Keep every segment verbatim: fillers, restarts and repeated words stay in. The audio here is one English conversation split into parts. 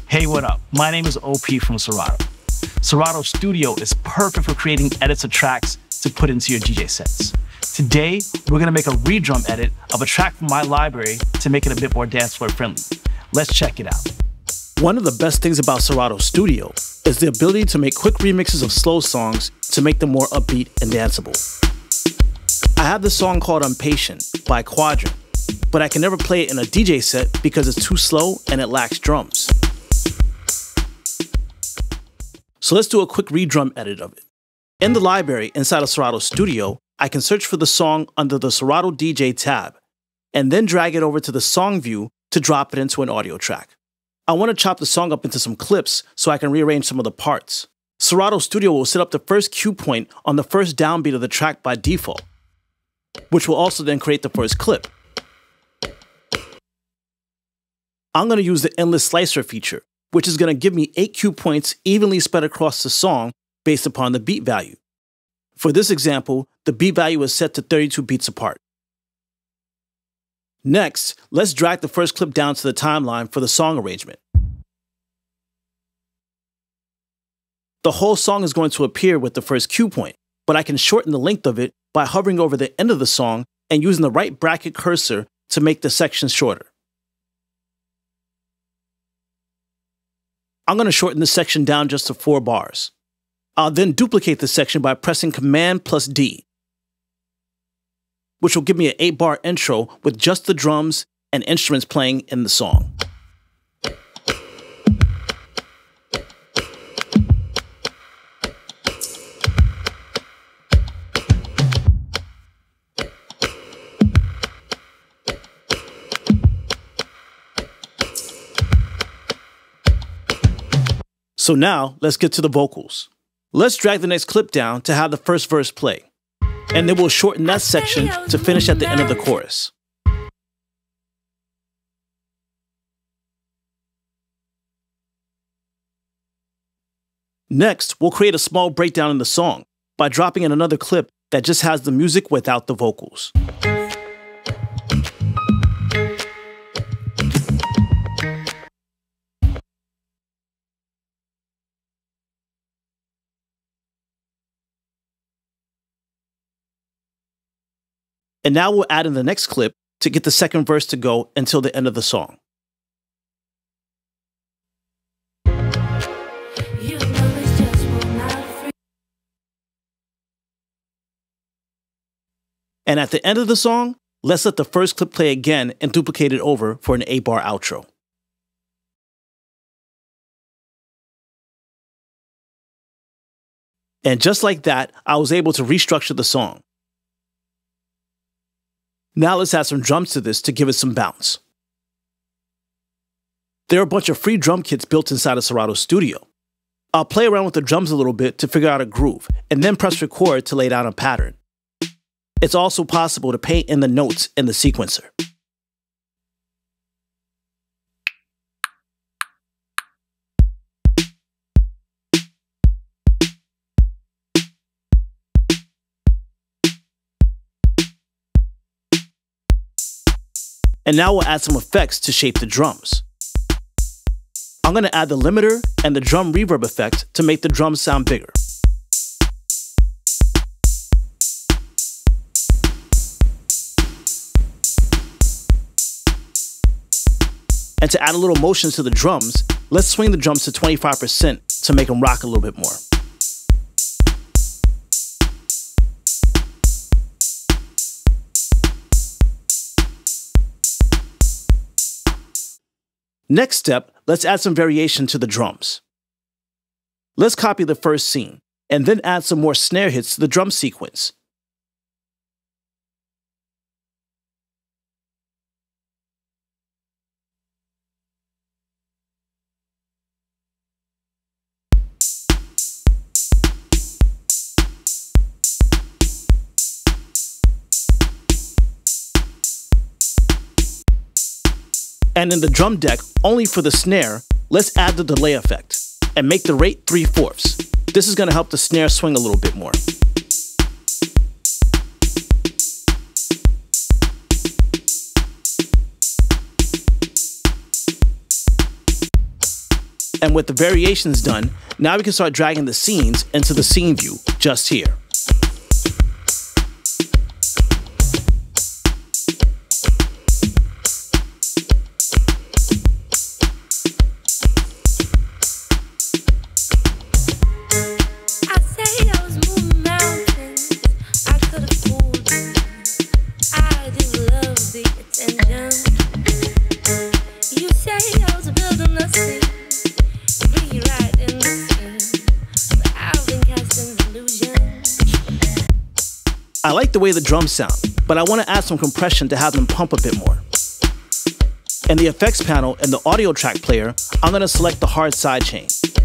Hey, what up? My name is O P from Serato. Serato Studio is perfect for creating edits of tracks to put into your D J sets. Today, we're gonna make a Redrum edit of a track from my library to make it a bit more dance floor friendly. Let's check it out. One of the best things about Serato Studio is the ability to make quick remixes of slow songs to make them more upbeat and danceable. I have this song called Impatient by Quadrant, but I can never play it in a D J set because it's too slow and it lacks drums. So let's do a quick Redrum edit of it. In the library inside of Serato Studio, I can search for the song under the Serato D J tab, and then drag it over to the song view to drop it into an audio track. I want to chop the song up into some clips so I can rearrange some of the parts. Serato Studio will set up the first cue point on the first downbeat of the track by default, which will also then create the first clip. I'm going to use the endless slicer feature, which is going to give me eight cue points evenly spread across the song based upon the beat value. For this example, the beat value is set to thirty-two beats apart. Next, let's drag the first clip down to the timeline for the song arrangement. The whole song is going to appear with the first cue point, but I can shorten the length of it by hovering over the end of the song and using the right bracket cursor to make the section shorter. I'm going to shorten this section down just to four bars. I'll then duplicate this section by pressing Command plus D, which will give me an eight bar intro with just the drums and instruments playing in the song. So now, let's get to the vocals. Let's drag the next clip down to have the first verse play, and then we'll shorten that section to finish at the end of the chorus. Next, we'll create a small breakdown in the song by dropping in another clip that just has the music without the vocals. And now we'll add in the next clip to get the second verse to go until the end of the song. And at the end of the song, let's let the first clip play again and duplicate it over for an eight bar outro. And just like that, I was able to restructure the song. Now let's add some drums to this to give it some bounce. There are a bunch of free drum kits built inside of Serato Studio. I'll play around with the drums a little bit to figure out a groove, and then press record to lay down a pattern. It's also possible to paint in the notes in the sequencer. And now we'll add some effects to shape the drums. I'm going to add the limiter and the drum reverb effect to make the drums sound bigger. And to add a little motion to the drums, let's swing the drums to twenty-five percent to make them rock a little bit more. Next step, let's add some variation to the drums. Let's copy the first scene, and then add some more snare hits to the drum sequence. And in the drum deck, only for the snare, let's add the delay effect and make the rate three fourths. This is going to help the snare swing a little bit more. And with the variations done, now we can start dragging the scenes into the scene view just here. I like the way the drums sound, but I want to add some compression to have them pump a bit more. In the effects panel in the audio track player, I'm going to select the hard sidechain.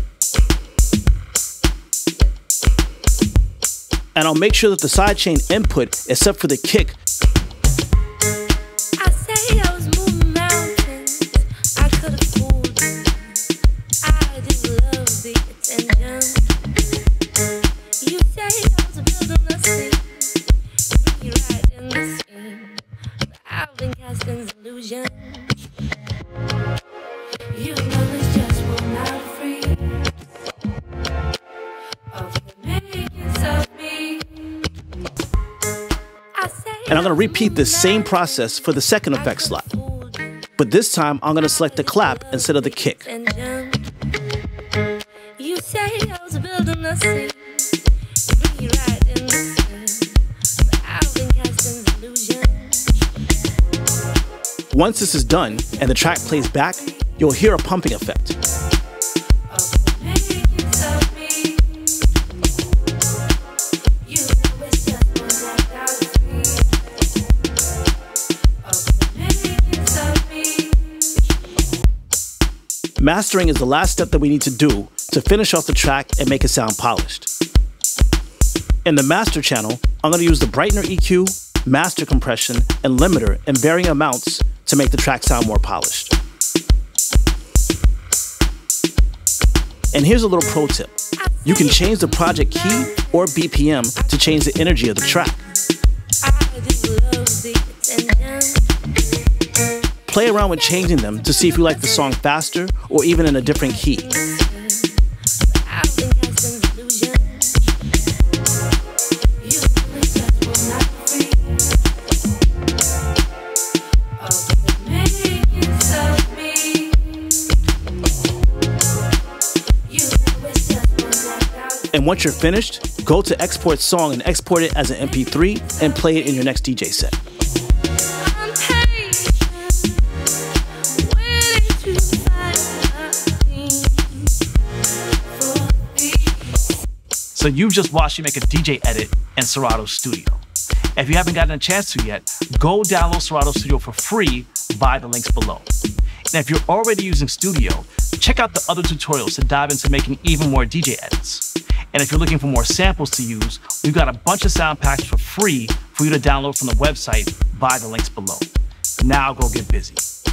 And I'll make sure that the sidechain input is set for the kick. I say I was moving mountains, I could have fooled you. I do love the attention. You say I was building a scene. I've been casting illusions. You know it's just one out of three of the makings of me. And I'm going to repeat this same process for the second effect slot. But this time I'm going to select the clap instead of the kick. You say I was building a scene. Once this is done and the track plays back, you'll hear a pumping effect. Mastering is the last step that we need to do to finish off the track and make it sound polished. In the master channel, I'm going to use the brightener E Q, master compression, and limiter in varying amounts to make the track sound more polished. And here's a little pro tip. You can change the project key or B P M to change the energy of the track. Play around with changing them to see if you like the song faster or even in a different key. And once you're finished, go to export song and export it as an M P three and play it in your next D J set. So you've just watched me make a D J edit in Serato Studio. If you haven't gotten a chance to yet, go download Serato Studio for free via the links below. And if you're already using Studio, check out the other tutorials to dive into making even more D J edits. And if you're looking for more samples to use, we've got a bunch of sound packs for free for you to download from the website via the links below. Now go get busy.